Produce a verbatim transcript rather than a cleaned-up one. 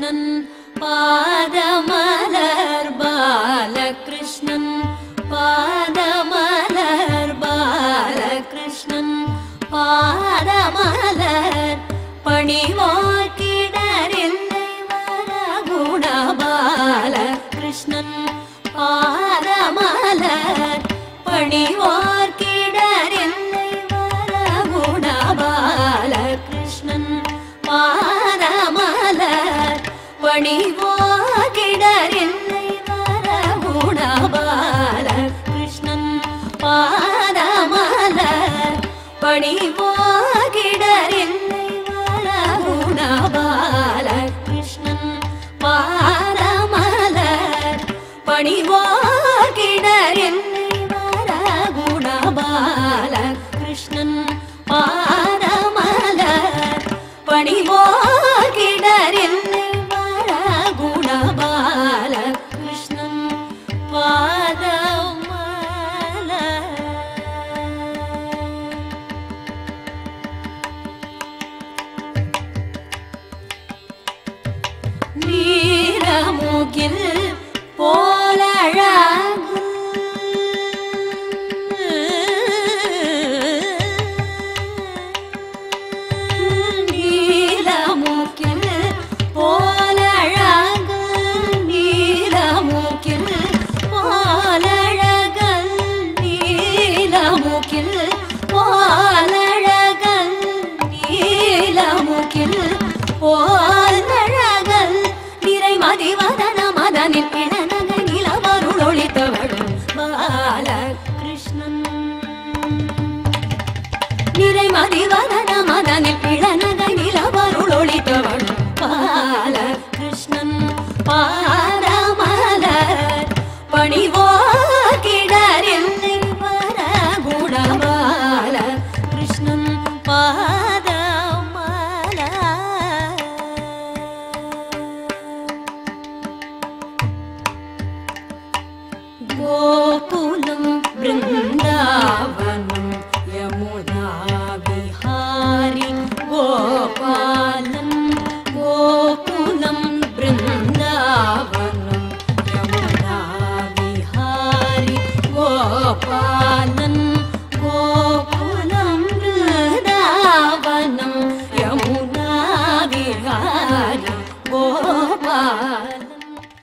பாலகிருஷ்ணன் பாதமலர் பாலகிருஷ்ணன் பாதமலர் பாலகிருஷ்ணன் பாதமலர் பணிவோர் கிடரில்லை வரகுண பாலகிருஷ்ணன் பாதமலர் பணிவோர் கிடரில்லை வரகுண பாலகிருஷ்ணன் பாதமலர் பணிவோர் கிடரில்லை வரகுண பாலகிருஷ்ணன் பாதமலர் பணிவோர் கிடரில்லை வரகுண பாலகிருஷ்ணன் பாதமலர் பணிவோர் கிடரில்லை வரகுண பாலகிருஷ்ணன் பாதமலர் பணிவோர் கிடரில்லை வரகுண பாலகிருஷ்ணன் பாதமலர். நீரமுகில் போலழகு நீலமுகில் போலழகு நீலமுகில் போலழகல் நீலமுகில் போலழகல் நீலமுகில் போலழகல் நிறை மதிவதன மதனில் இளநக நிலவருள் ஒளித்தவளும் பாலகிருஷ்ணன் நிறை மதிவதன மதனில் இளநக நிலவருள் ஒளித்தவளும் பாலகிருஷ்ணன் பா